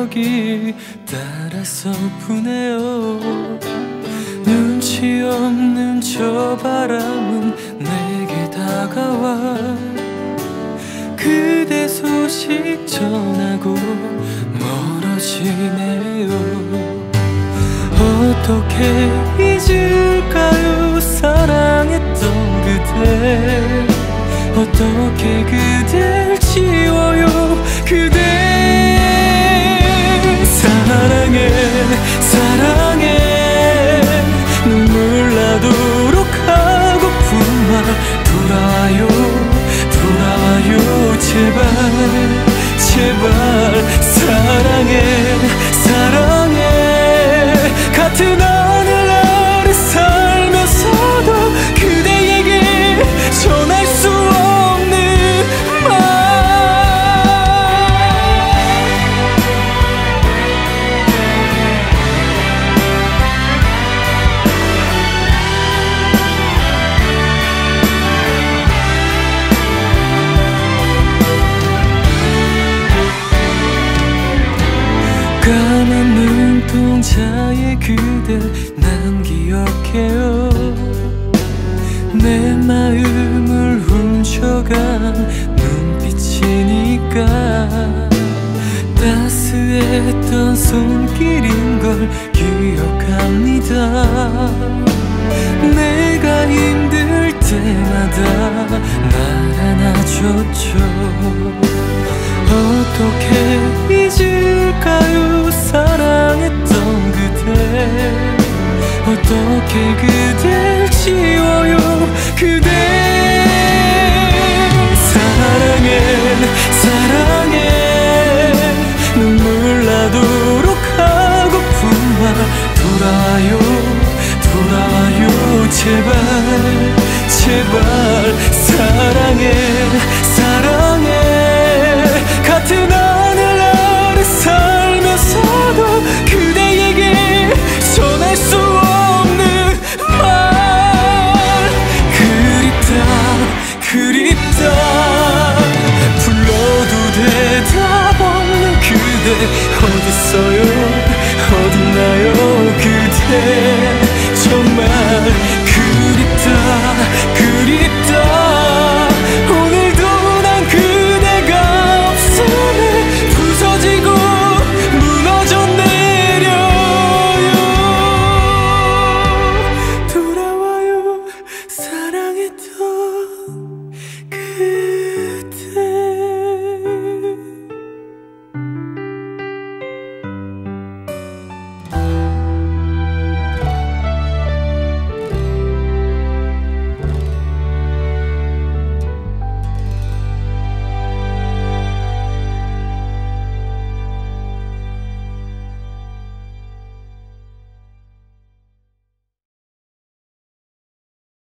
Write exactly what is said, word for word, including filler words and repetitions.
기억이 따라서 부네요. 눈치 없는 저 바람은 내게 다가와 그대 소식 전하고 멀어지네요. 어떻게 잊을까요? 사랑했던 그대. 어떻게 그댈 지워요? 그대 사랑해 사랑해 눈물 나도록 하고픈 말 돌아요 돌아요 제발 제발 사랑해 사랑해 같은 하늘 아래 살면서도 그대에게 전할 수 없는 말. 까만 눈동자의 그댈 난 기억해요. 내 마음을 훔쳐간 눈빛이니까 따스했던 손길인 걸 기억합니다. 내가 힘들 때마다 날 안아줬죠. 어떻게 잊을까요? 사랑했던 그대. 어떻게 그댈 지워요? 그대 사랑해 사랑해 눈물 나도록 하고픈 말 돌아요 돌아요 제발 제발 사랑해